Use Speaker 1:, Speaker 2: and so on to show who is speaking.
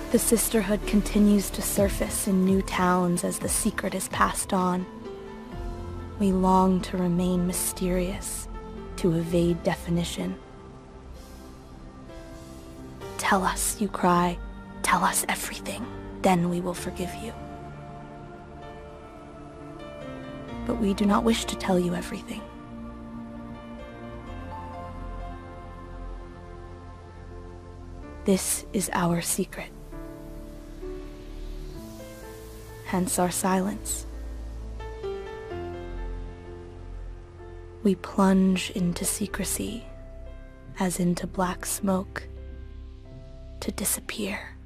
Speaker 1: The sisterhood continues to surface in new towns as the secret is passed on. We long to remain mysterious, to evade definition. Tell us, you cry, tell us everything, then we will forgive you. But we do not wish to tell you everything. This is our secret. Hence our silence. We plunge into secrecy, as into black smoke, to disappear.